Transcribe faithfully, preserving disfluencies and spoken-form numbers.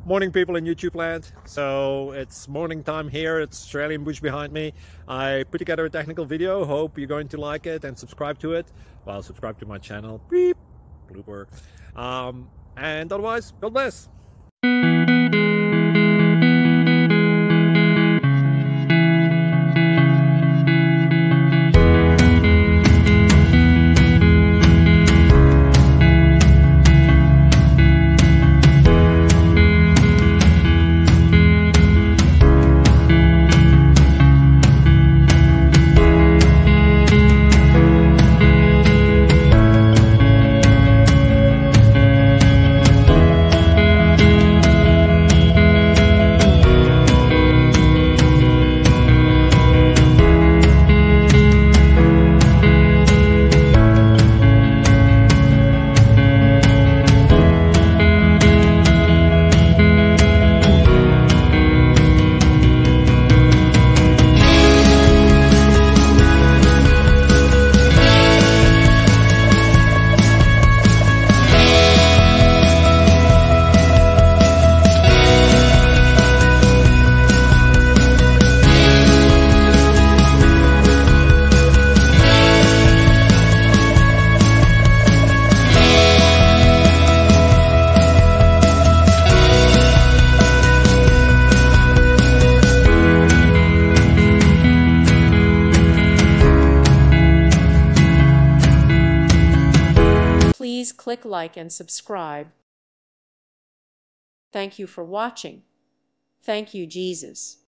Morning, people in YouTube land. So it's morning time here. It's Australian bush behind me. I put together a technical video. Hope you're going to like it and subscribe to it. Well, subscribe to my channel. Beep. Blooper. Um, and otherwise, God bless. Please click like and subscribe. Thank you for watching. Thank you, Jesus.